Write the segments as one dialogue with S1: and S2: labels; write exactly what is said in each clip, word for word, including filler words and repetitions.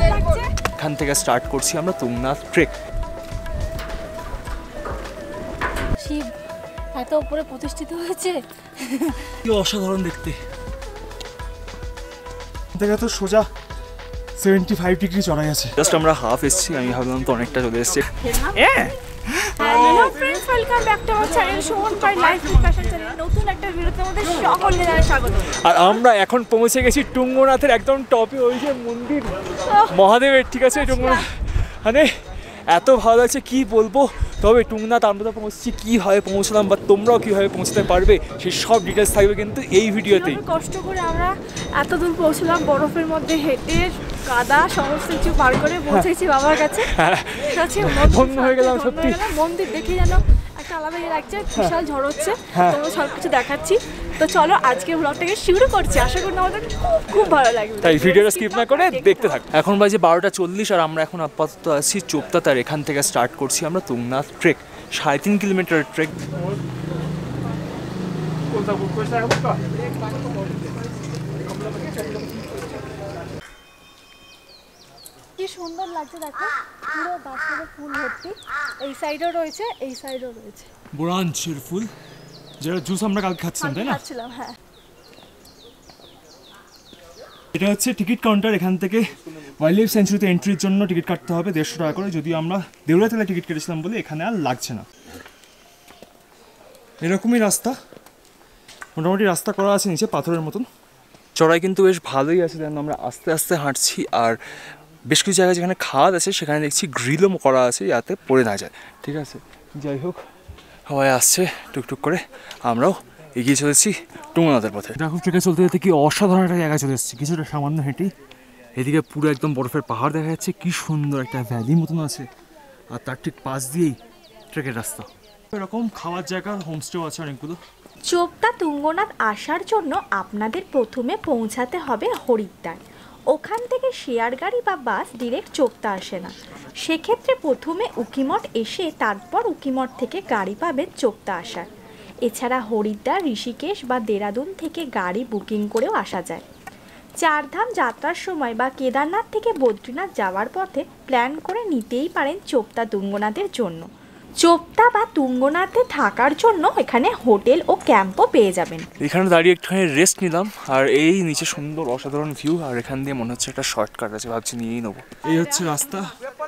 S1: এখান থেকে স্টার্ট করছি আমরা তুংনাথ ট্রেক।
S2: শিব এত উপরে প্রতিষ্ঠিত হয়েছে,
S1: কি অসাধারণ দেখতে। দেখা তো সোজা সেভেন্টি ফাইভ ডিগ্রি চড়াই আছে। জাস্ট আমরা হাফ এসছি, আমি ভাবলাম তো অনেকটা চলে এসছে।
S2: Hello friends, welcome back to our channel Suman Payel life with passion channel. নতুন একটা ভিডিওতে আমাদের সকলকে জানাই স্বাগত।
S1: আর আমরা এখন পৌঁছে গেছি টুঙ্গনাথের একদম টপে, ওই যে মন্দির মহাদেবের, ঠিক আছে টুঙ্গনাথ। মানে এত ভালো লাগছে কি বলবো। তবে টুংনাথ আমরা তো পৌঁছছি, কীভাবে পৌঁছলাম বা তোমরাও কীভাবে পৌঁছতে পারবে সেই সব ডিটেলস থাকবে কিন্তু এই ভিডিওতেই।
S2: কষ্ট করে আমরা এত দূর পৌঁছলাম, বরফের মধ্যে হেঁটে কাদা সমস্ত কিছু পার করে পৌঁছেছি বাবার কাছে।
S1: ধন্য হয়ে গেলাম সত্যি।
S2: মন্দির দেখে যেন একটা আলাদা ইয়ে লাগছে, বিশাল ঝড় হচ্ছে, তোমরা সব কিছু দেখাচ্ছি। তো চলো আজকে ব্লগটাকে শুরু করছি, আশা করি আমাদের খুব খুব ভালো লাগবে,
S1: তাই ভিডিওটা স্কিপ না করে দেখতে থাক। এখন বাজে বারোটা চল্লিশ আর আমরা এখন আপাতত আছি চোপতা। তার এখান থেকে স্টার্ট করছি আমরা তুংনাথ ট্রেক, সাড়ে তিন কিলোমিটার ট্রেক।
S2: কি সুন্দর লাগছে দেখো, পুরো গাছের ফুল ভর্তি। এই সাইডেও রয়েছে, এই সাইডেও রয়েছে
S1: বোরাঞ্চের ফুল, যেটা জুস আমরা কালকে খাচ্ছিলাম, তাই না?
S2: খাচ্ছিলাম, হ্যাঁ।
S1: এটা হচ্ছে টিকিট কাউন্টার। এখান থেকে ওয়াইল্ড লাইফ সেঞ্চুরিতে এন্ট্রির জন্য টিকিট কাটতে হবে দেড়শো টাকা করে। যদিও আমরা দেউড়া তেলে টিকিট কেটেছিলাম বলে এখানে আর লাগছে না। এরকমই রাস্তা, মোটামুটি রাস্তা করা আছে নিচে পাথরের মতন। চড়াই কিন্তু বেশ ভালোই আছে, যেন আমরা আস্তে আস্তে হাঁটছি। আর বেশ কিছু জায়গায় যেখানে খাওয়া আছে সেখানে দেখছি গ্রিলও করা আছে যাতে পড়ে না যায়, ঠিক আছে। যাই হোক, সবাই আসছে টুকটুক করে, আমরাও এগিয়ে চলেছি টুংনাথের পথে। দেখো ট্রেকে চলতে যেতে কি অসাধারণ একটা জায়গায় চলে এসেছি, কিছুটা সামান্য হেঁটেই। এদিকে পুরো একদম বরফের পাহাড় দেখা যাচ্ছে, কি সুন্দর একটা ভ্যালি মতন আছে। আর তার ঠিক পাশ দিয়েই ট্রেকের রাস্তা। এরকম খাওয়ার জায়গা, হোমস্টেও আছে অনেকগুলো।
S3: চোপতা তুঙ্গনাথ আসার জন্য আপনাদের প্রথমে পৌঁছাতে হবে হরিদ্বার। ওখান থেকে শেয়ার গাড়ি বা বাস ডিরেক্ট চোপতা আসে না, সেক্ষেত্রে প্রথমে উকিমঠ এসে তারপর উকিমঠ থেকে গাড়ি পাবেন চোপতা আসার। এছাড়া হরিদ্বার, ঋষিকেশ বা দেরাদুন থেকে গাড়ি বুকিং করেও আসা যায়। চারধাম যাত্রার সময় বা কেদারনাথ থেকে বদ্রীনাথ যাওয়ার পথে প্ল্যান করে নিতেই পারেন চোপতা তুঙ্গনাথের জন্য। চোপতা বা তুঙ্গনাথে থাকার জন্য এখানে হোটেল ও ক্যাম্পও পেয়ে যাবেন।
S1: এখানে দাঁড়িয়ে একটুখানি রেস্ট নিলাম, আর এই নিচে সুন্দর অসাধারণ ভিউ। আর এখান দিয়ে মনে হচ্ছে একটা শর্টকাট আছে, ভাবছি নিয়েই নেবো। এই হচ্ছে রাস্তা,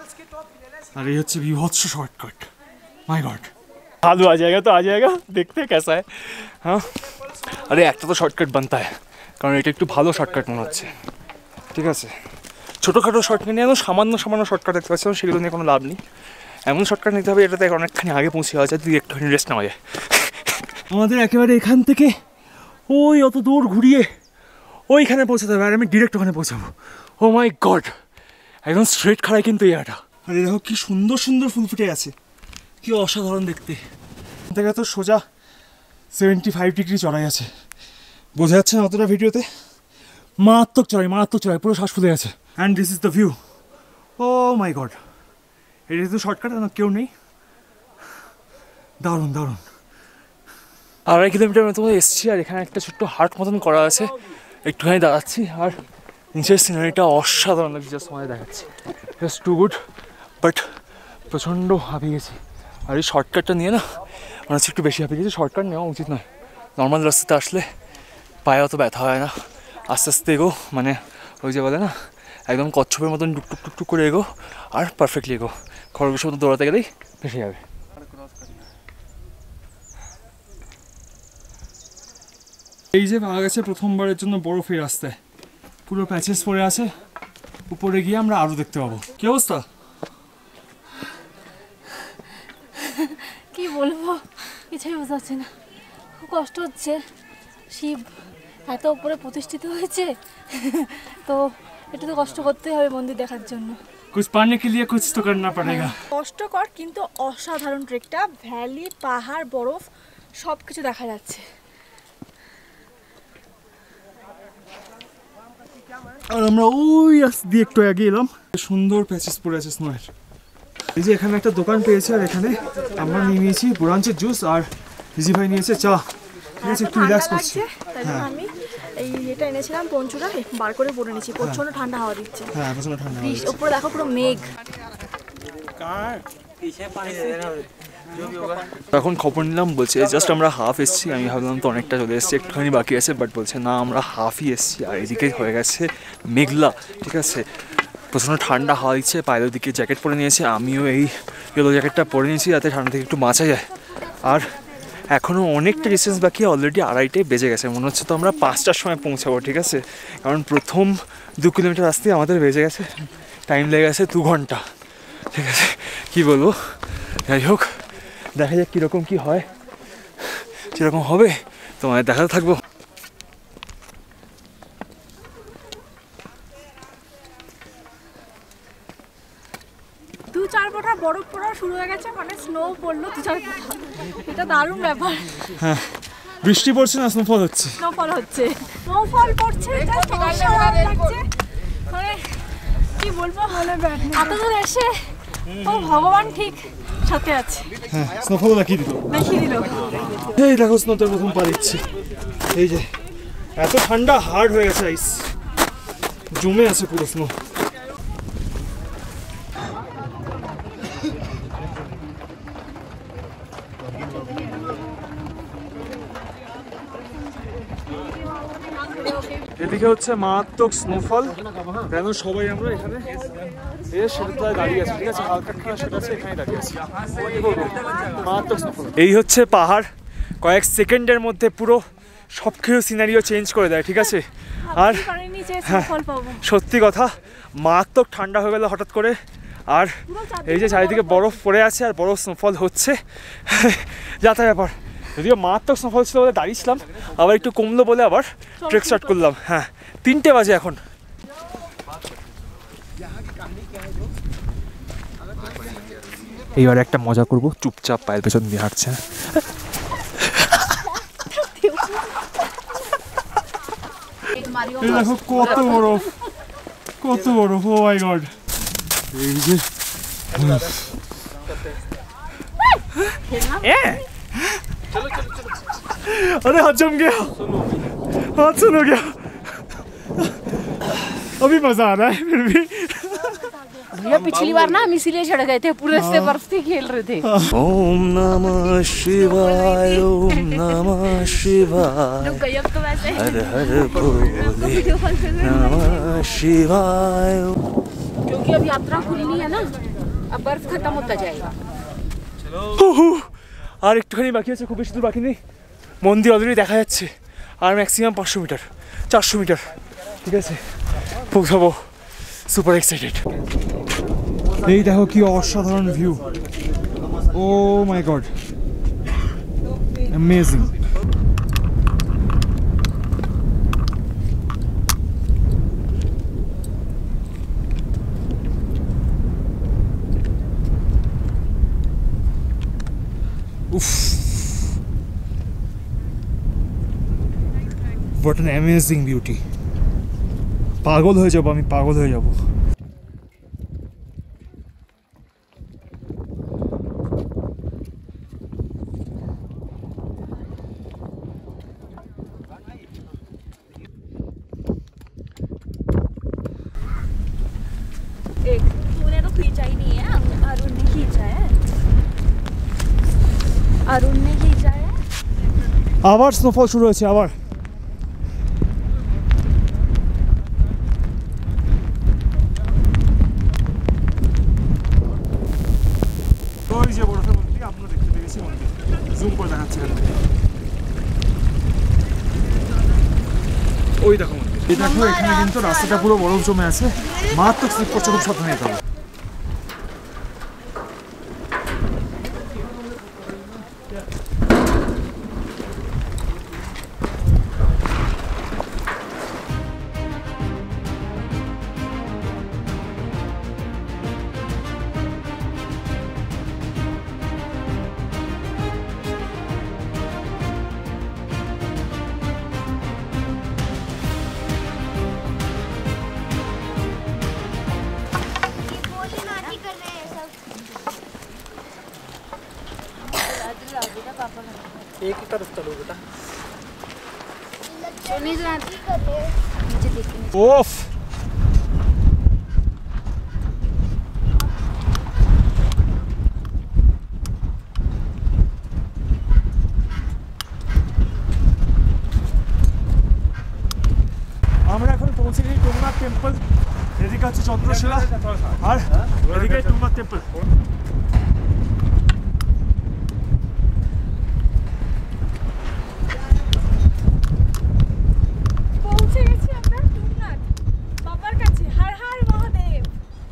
S1: আর এই হচ্ছে বিভৎস শর্টকাট। মাই গড, ভালো আ জায়গা তো আ জায়গা দেখতে কেসা है। হ্যাঁ, আরে একটা তো শর্টকাট বানতা है, কারণ এটা একটু ভালো শর্টকাট মনে হচ্ছে, ঠিক আছে। ছোটোখাটো শর্টকাট নিয়ে সামান্য সামান্য শর্টকাট দেখতে পাচ্ছিলাম, সেগুলো নিয়ে কোনো লাভ নেই। এমন শর্টকাট নিতে হবে এটাতে অনেকখানি আগে পৌঁছে যাওয়া যায়, তুই একটুখানি রেস্ট নেওয়া যায়। আমাদের একেবারে এখান থেকে ওই অত দূর ঘুরিয়ে ওইখানে পৌঁছাতে হবে, আর আমি ডিরেক্ট ওখানে পৌঁছাবো। ও মাই গড, একদম স্ট্রেট খাড়াই কিন্তু এই জায়গাটা। আরে দেখো কি সুন্দর সুন্দর ফুল ফুটে আছে, কি অসাধারণ দেখতে। দেখা তো সোজা সেভেন্টি ফাইভ ডিগ্রি চড়াই আছে, বোঝা যাচ্ছে না অতটা ভিডিওতে। মারাত্মক চড়াই, মারাত্মক চড়াই, পুরো শ্বাস ফুলে আছে। And this is the view. Oh my god, এটা তো শর্টকাট না, কেউ নেই। দারুণ দারুণ। আড়াই কিলোমিটার মতো এসছি, আর এখানে একটা ছোট্ট হাট মতন করা আছে, একটুখানি দাঁড়াচ্ছি। আর নিচের সিনারিটা অসাধারণ লাগছে, জাস্ট তোমায় দেখাচ্ছি। জাস্ট টু গুড, বাট প্রচণ্ড হাঁপিয়ে গেছি। আর এই শর্টকাটটা নিয়ে না মনে হচ্ছে একটু বেশি হাঁপিয়ে গেছি। শর্টকাট নেওয়া উচিত নয়, নর্মাল রাস্তাতে আসলে পায়ে অত ব্যথা হয় না। আস্তে আস্তে এগো, মানে ওই যে বলে না একদম কচ্ছপের মতন টুকটুক টুকটুক করে এগো, আর পারফেক্টলি এগো। খরগোশের মতো দৌড়াতে গেলেই ভেসে যাবে। এই যে পাওয়া গেছে প্রথমবারের জন্য বরফের রাস্তায়, পুরো প্যাচেস পড়ে আছে। উপরে গিয়ে আমরা আরও দেখতে পাবো। কি অবস্থা?
S2: কি বলবো, কিছুই বোঝা যাচ্ছে না, খুব কষ্ট হচ্ছে। শিব এত উপরে প্রতিষ্ঠিত হয়েছে, তো একটু তো কষ্ট করতেই হবে মন্দির দেখার জন্য।
S1: कुछ पाने के लिए कुछ तो करना पड़ेगा।
S2: কষ্টকর কিন্তু অসাধারণ ট্রেকটা, ভ্যালি, পাহাড়, বরফ সব কিছু দেখা যাচ্ছে।
S1: আর আমরা ওই রাস্তা দিয়ে একটু আগে এলাম, সুন্দর প্যাচেস পড়ে আছে স্নোয়ের। এই যে এখানে একটা দোকান পেয়েছে, আর এখানে আমরা নিয়ে নিয়েছি বোরাঞ্চের জুস, আর রিজি ভাই নিয়েছে চা। ঠিক আছে, একটু রিল্যাক্স করছি।
S2: আমি এই এটা এনেছিলাম পঞ্চুরা, বার করে পরে নিয়েছি। প্রচন্ড ঠান্ডা হাওয়া দিচ্ছে।
S1: হ্যাঁ প্রচন্ড ঠান্ডা।
S2: উপরে দেখো পুরো মেঘ।
S1: এখন খবর নিলাম, বলছে জাস্ট আমরা হাফ এসছি। আমি ভাবলাম তো অনেকটা চলে এসছি, একটুখানি বাকি আছে, বাট বলছে না আমরা হাফই এসছি। আর এদিকে হয়ে গেছে মেঘলা, ঠিক আছে, প্রচণ্ড ঠান্ডা হাওয়া দিচ্ছে। পায়ের দিকে জ্যাকেট পরে নিয়েছি, আমিও এই ইয়েলো জ্যাকেটটা পরে নিয়েছি যাতে ঠান্ডা থেকে একটু বাঁচা যায়। আর এখনও অনেকটা ডিস্টেন্স বাকি, অলরেডি আড়াইটে বেজে গেছে। মনে হচ্ছে তো আমরা পাঁচটার সময় পৌঁছাবো, ঠিক আছে, কারণ প্রথম দু কিলোমিটার রাস্তায় আমাদের বেজে গেছে, টাইম লেগে গেছে দু ঘন্টা, ঠিক আছে। কী বলবো, যাই হোক দেখা যাক কীরকম কী হয়, কীরকম হবে তোমায় দেখাতে থাকবো।
S2: দু চার ফোঁটা বরফ পড়া শুরু হয়ে গেছে, মানে স্নো পড়লো দু চার ফোঁটা। এটা দারুণ ব্যাপার।
S1: হ্যাঁ, বৃষ্টি পড়ছে না স্নোফল হচ্ছে?
S2: স্নোফল হচ্ছে, স্নোফল পড়ছে, জাস্ট অসাধারণ লাগছে। মানে কি বলবো, এত দূর এসে ও ভগবান ঠিক সাথে আছে।
S1: হ্যাঁ, স্নোফল দেখিয়ে দিল,
S2: দেখিয়ে দিল।
S1: এই দেখো স্নোতে প্রথম পা দিচ্ছে। এই যে এত ঠান্ডা, হার্ড হয়ে গেছে, আইস জমে আছে পুরো স্নো। এদিকে হচ্ছে মারাত্মক স্নোফল, কেন সবাই আমরা এখানে দাঁড়িয়ে আছি, ঠিক আছে, হালকা খাওয়া সেটা আছে, এখানে দাঁড়িয়ে আছি। মারাত্মক স্নোফল। এই হচ্ছে পাহাড়, কয়েক সেকেন্ডের মধ্যে পুরো সব কিছু সিনারিও চেঞ্জ করে দেয়, ঠিক আছে। আর হ্যাঁ, সত্যি কথা, মারাত্মক ঠান্ডা হয়ে গেল হঠাৎ করে। আর এই যে চারিদিকে বরফ পড়ে আছে আর বরফ স্নোফল হচ্ছে, যাতা ব্যাপার। যদিও মারাত্মক স্নোফল ছিল বলে দাঁড়িয়েছিলাম, আবার একটু কমলো বলে আবার ট্রেক স্টার্ট করলাম। হ্যাঁ, তিনটে বাজে এখন। এইবার একটা মজা করব, চুপচাপ পায়ের পেছন দিয়ে হাঁটছে। দেখো কত বরফ, কত বরফ, ও মাই গড। এই যে अरे हाथ जम गया, हाथ सुन हो गया। अभी मजा आ रहा है फिर भी।
S4: भैया पिछली बार ना हम इसीलिए चढ़ गए थे, पूरे रास्ते बर्फ से खेल रहे थे।
S1: ओम नमः शिवाय, ओम नमः शिवाय, हर हर भोले नमः शिवाय।
S4: क्योंकि अब यात्रा खुलनी है ना, अब बर्फ खत्म होता जाएगा।
S1: আর একটুখানি বাকি আছে, খুব বেশি দূর বাকি নেই। মন্দির অলরেডি দেখা যাচ্ছে, আর ম্যাক্সিমাম পাঁচশো মিটার চারশো মিটার, ঠিক আছে, পৌঁছাবো। Super excited. এই দেখো কি অসাধারণ view, oh my god, amazing. উফ, what an amazing beauty. পাগল হয়ে যাবো আমি, পাগল হয়ে যাবো।
S2: एक तूने तो खींचा ही नहीं है, अरुण ने खींचा है, अरुण ने खींचा है।
S1: আবার স্নোফল শুরু হয়েছে, আবার। ওই যে বরফের মন্দির, আপনারা দেখতে পেয়েছি মন্দির, জুম করে দেখাচ্ছি এখান থেকে। ওই দেখো মন্দির, এই দেখো এখানে কিন্তু রাস্তাটা পুরো বরফ জমে আছে, মারাত্মক স্লিপ করছে, খুব সাবধানে যেতে হবে।
S5: एक ही तरफ चलो बेटा।
S1: ওফ আমরা এখন পৌঁছে গেছি তুঙ্গনাথ টেম্পল। এদিকে হচ্ছে চন্দ্রশিলা আর এদিকে তুঙ্গনাথ টেম্পল।
S2: পৌঁছে গেছি আমরা তুঙ্গনাথ বাবার কাছে। হর হর মহাদেব।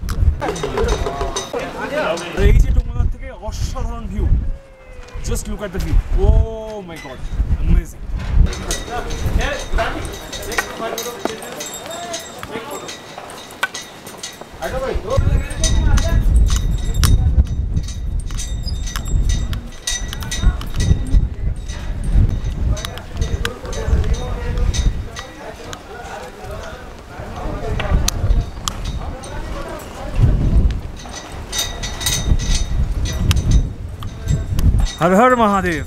S1: এই যে তুঙ্গনাথ থেকে অসাধারণ view. Just look at the view. Oh my god, amazing. Har Har Mahadev.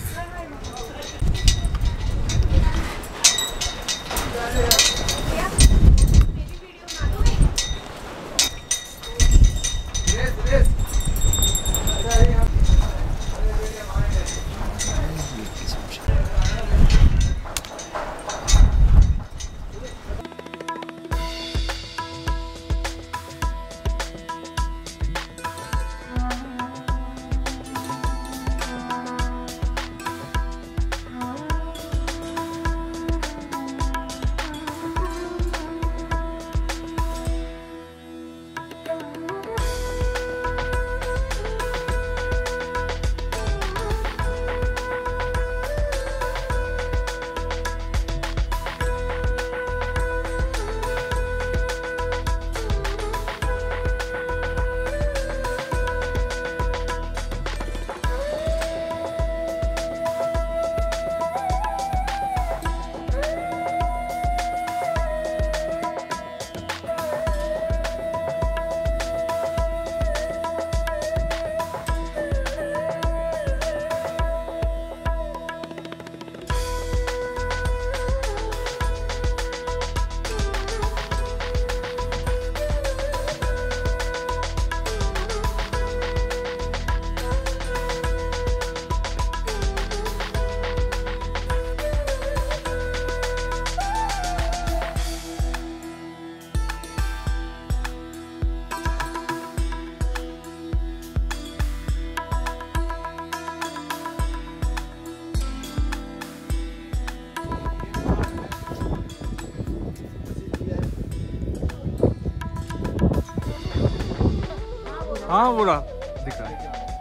S1: हाँ वो रहा दिख रहा है,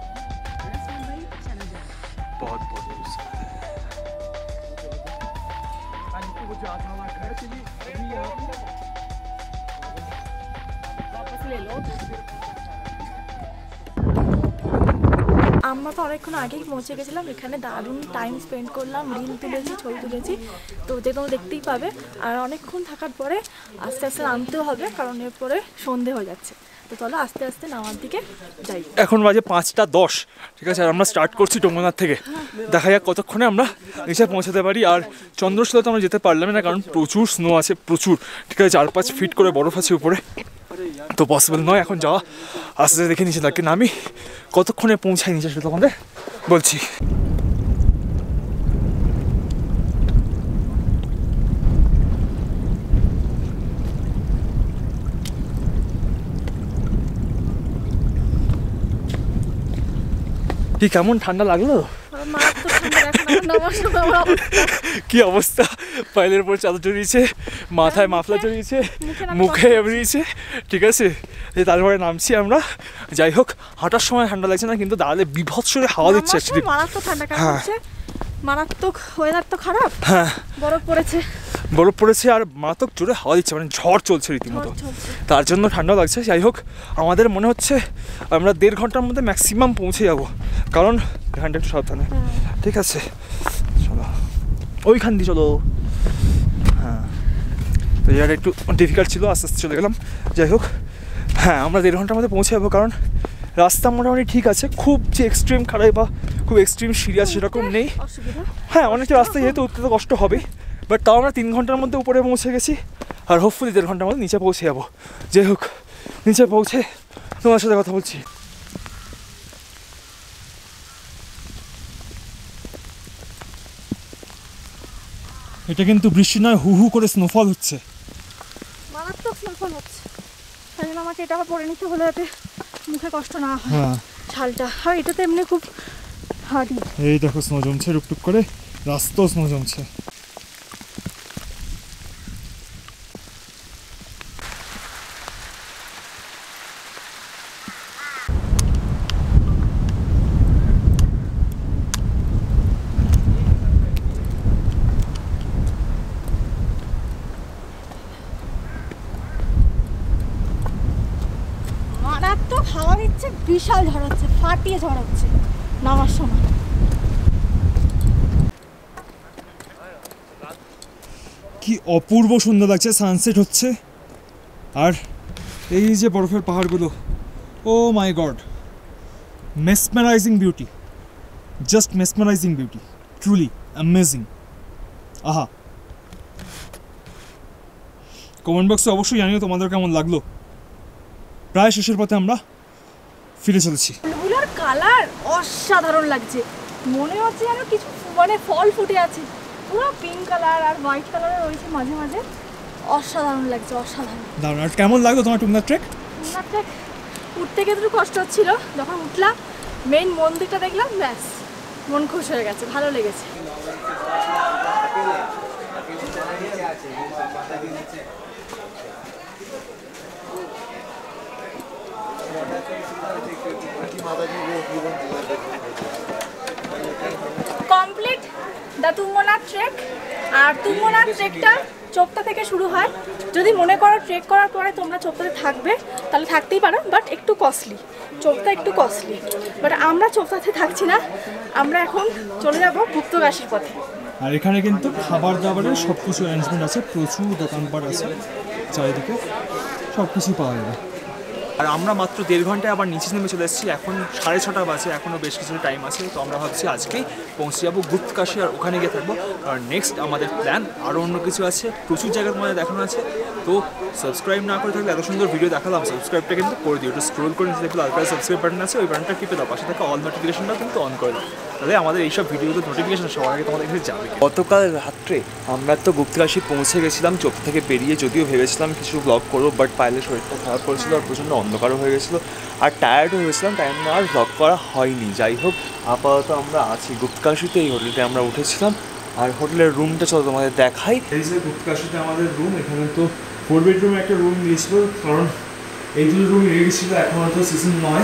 S1: बहुत बहुत
S2: वापस ले लो।
S3: আমরা তো অনেকক্ষণ আগেই পৌঁছে গেছিলাম। এখানে দারুণ টাইম স্পেন্ড করলাম, রিল তুলেছি, ছবি তুলেছি, তো যে তোমরা দেখতেই পাবে। আর অনেকক্ষণ থাকার পরে আস্তে আস্তে নামতেও হবে, কারণ এরপরে সন্ধে হয়ে যাচ্ছে। তো চলো আস্তে আস্তে নামার দিকে যাই।
S1: এখন বাজে পাঁচটা দশ, ঠিক আছে। আর আমরা স্টার্ট করছি তুঙ্গনাথ থেকে। দেখা যাক কতক্ষণে আমরা নিচে পৌঁছাতে পারি। আর চন্দ্রশিলা তো আমরা যেতে পারলাম না, কারণ প্রচুর স্নো আছে, প্রচুর, ঠিক আছে। চার পাঁচ ফিট করে বরফ আছে উপরে, তো পসিবল নয় এখন যাওয়া। আস্তে আস্তে দেখে নিচে থাকে নামি, কতক্ষণে পৌঁছাই নিচে সেটা তোমাদের বলছি। কি কেমন ঠান্ডা লাগলো? কি অবস্থা, পায়েলের উপর চাদর জড়িয়েছে, মাথায় মাফলা জড়িয়েছে, মুখে এমড়িয়েছে, ঠিক আছে। তারপরে নামছি আমরা। যাই হোক, হাঁটার সময় ঠান্ডা লাগছে না, কিন্তু দাঁড়ালে বিভৎস হাওয়া দিচ্ছে।
S3: মারাত্মক ঠান্ডা কাটছে, মারাত্মক ওয়েদার তো খারাপ।
S1: হ্যাঁ,
S3: বরফ পড়েছে,
S1: বরফ পড়েছে আর মারাত্মক জোরে হাওয়া দিচ্ছে, মানে ঝড় চলছে রীতিমতো, তার জন্য ঠান্ডা লাগছে। যাই হোক, আমাদের মনে হচ্ছে আমরা দেড় ঘন্টার মধ্যে ম্যাক্সিমাম পৌঁছে যাবো, কারণ এখানটা একটু সাবধানে, ঠিক আছে। চলো ওইখান দিয়ে চলো। হ্যাঁ, তো এটা একটু ডিফিকাল্ট ছিল, আস্তে আস্তে চলে গেলাম। যাই হোক, হ্যাঁ আমরা দেড় ঘন্টার মধ্যে পৌঁছে যাবো, কারণ রাস্তা মোটামুটি ঠিক আছে, খুব যে এক্সট্রিম খারাপ বা খুব এক্সট্রিম সিরিয়াস সেরকম নেই। হ্যাঁ, অনেকটা রাস্তা যেহেতু উঠতে তো কষ্ট হবে, বাট তাও আমরা তিন ঘন্টার মধ্যে উপরে পৌঁছে গেছি, আর হোপফুলি দেড় ঘন্টার মধ্যে নিচে পৌঁছে যাবো। যাই হোক, নিচে পৌঁছে তোমার সাথে কথা বলছি। এটা কিন্তু বৃষ্টি নয়, হু হু করে স্নোফল হচ্ছে,
S2: মারাত্মক স্নোফল হচ্ছে। তাই জন্য আমাকে এটা পরে নিতে হলো যাতে মুখে কষ্ট না হয়।
S1: হ্যাঁ,
S2: ছালটা আর এটা তো এমনি খুব হার্ডি।
S1: এই দেখো স্নো জমছে টুকটুক করে, রাস্তাও স্নো জমছে।
S2: মারাত্মক হাওয়া দিচ্ছে, বিশাল ঝড় হচ্ছে, ফাটিয়ে ঝড় হচ্ছে নামার সময়।
S1: কি অপূর্ব সুন্দর লাগছে, সানসেট হচ্ছে, আর এই যে বরফের পাহাড়গুলো, oh my god, mesmerising beauty, just mesmerising beauty, truly amazing. আহা, কমেন্ট বক্সে অবশ্যই জানিও তোমাদের কেমন লাগলো। প্রায় শেষের পথে আমরা ফিরে চলেছি।
S2: ফুলগুলোর কালার অসাধারণ লাগছে, মনে হচ্ছে যেন কিছু মানে ফল ফুটে আছে, পুরো পিঙ্ক কালার আর হোয়াইট কালারের রয়েছে মাঝে মাঝে, অসাধারণ লাগছে, অসাধারণ।
S1: দারুণ। আর কেমন লাগলো তোমার টুংনাথ ট্রেক?
S2: টুংনাথ ট্রেক উঠতে গিয়ে একটু কষ্ট হচ্ছিল, যখন উঠলাম মেইন মন্দিরটা দেখলাম, ব্যাস মন খুশ হয়ে গেছে, ভালো লেগেছে। Complete the Tungnath trek. আর তুঙ্গনাথ ট্রেকটা চোপতা থেকে শুরু হয়। যদি মনে করো ট্রেক করার পরে তোমরা চোপতাতে থাকবে তাহলে থাকতেই পারো, বাট একটু কস্টলি, চোপতা একটু কস্টলি। বাট আমরা চোপতাতে থাকছি না, আমরা এখন চলে যাব গুপ্তকাশীর পথে।
S1: আর এখানে কিন্তু খাবার দাবারের সব কিছু অ্যারেঞ্জমেন্ট আছে, প্রচুর দোকানপাট আছে চারিদিকে, সব কিছু পাওয়া যাবে। আর আমরা মাত্র দেড় ঘন্টায় আবার নিচে নেমে চলে এসেছি, এখন সাড়ে ছটা বাজে, এখনও বেশ কিছু টাইম আছে। তো আমরা ভাবছি আজকেই পৌঁছে যাবো গুপ্তকাশী, আর ওখানে গিয়ে থাকবো। আর নেক্সট আমাদের প্ল্যান আরও অন্য কিছু আছে, প্রচুর জায়গার মধ্যে দেখানো আছে। তো সাবস্ক্রাইব না করে থাকলে, এত সুন্দর ভিডিও দেখালাম, সাবস্ক্রাইবটা কিন্তু করে দিও। একটু স্ক্রোল করে নিচে দেখলে আলকার সাবস্ক্রাইব বাটন আছে, ওই বাটনটা টিপে দাও, পাশে থাকা অল নোটিফিকেশনটাও কিন্তু অন করে দাও, তাহলে আমাদের এইসব ভিডিওগুলো নোটিফিকেশন সবার আগে তোমাদের কাছে যাবে। গতকাল রাত্রে আমরা তো গুপ্তকাশী পৌঁছে গেছিলাম, চোখ থেকে বেরিয়ে, যদিও ভেবেছিলাম কিছু ব্লগ করবো, বাট পায়েলের শরীরটা খারাপ করেছিল আর প্রচণ্ড অন্ধকারও হয়ে গেছিলো, আর টায়ার্ড হয়ে গেছিলাম, তাই জন্য আর ব্লগ করা হয়নি। যাই হোক, আপাতত আমরা আছি গুপ্তকাশীতে, এই হোটেলটা আমরা উঠেছিলাম। আর হোটেলের রুমটা চলো তোমাদের দেখাই। এই যে গুপ্তকাশীতে আমাদের রুম, এখানে তো ফোর বেডরুমে একটা রুম নিয়েছিল, কারণ এই দুটো রুম রেডি ছিল, এখন হয়তো সিজন নয়।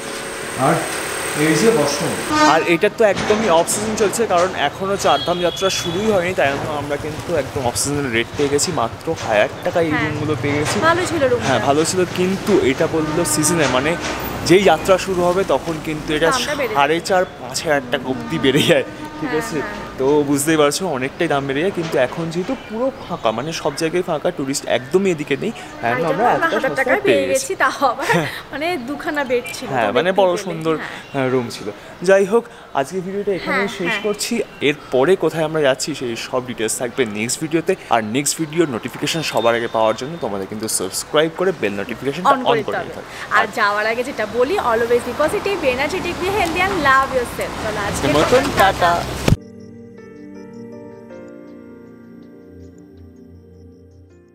S1: আর এই যে বসন, আর এটা তো একদমই অফ সিজন চলছে, কারণ এখনও চারধাম যাত্রা শুরুই হয়নি, তাই জন্য আমরা কিন্তু একদম অফ সিজনের রেট পেয়ে গেছি, মাত্র হাজার টাকা এই রুমগুলো পেয়ে গেছি।
S2: ভালো ছিল রুম,
S1: হ্যাঁ ভালো ছিল, কিন্তু এটা বললো সিজনে, মানে যেই যাত্রা শুরু হবে তখন কিন্তু এটা সাড়ে চার পাঁচ হাজার টাকা অব্দি বেড়ে যায়, ঠিক আছে? তো বুঝতেই পারছো অনেকটাই দাম বেড়ে যায়, কিন্তু এখন যেহেতু পুরো ফাঁকা, মানে সব জায়গায় ফাঁকা, টুরিস্ট একদমই এদিকে নেই, আমরা
S2: হাজার টাকায় পেয়ে গেছি, তাও মানে দুখানা বেড ছিল,
S1: হ্যাঁ মানে বড় সুন্দর রুম ছিল। যাই হোক, আজকে ভিডিওটা এখানে শেষ করছি, এরপরে কোথায় আমরা যাচ্ছি সেই সব ডিটেলস থাকবে নেক্সট ভিডিওতে। আর নেক্সট ভিডিওর নোটিফিকেশন সবার আগে পাওয়ার জন্য তোমাদের কিন্তু সাবস্ক্রাইব করে বেল নোটিফিকেশনটা অন করে দিতে হবে।
S3: আর যাওয়ার আগে যেটা বলি, always be positive, energetic, be healthy and love yourself. চলো আজকে
S1: মতন টাটা।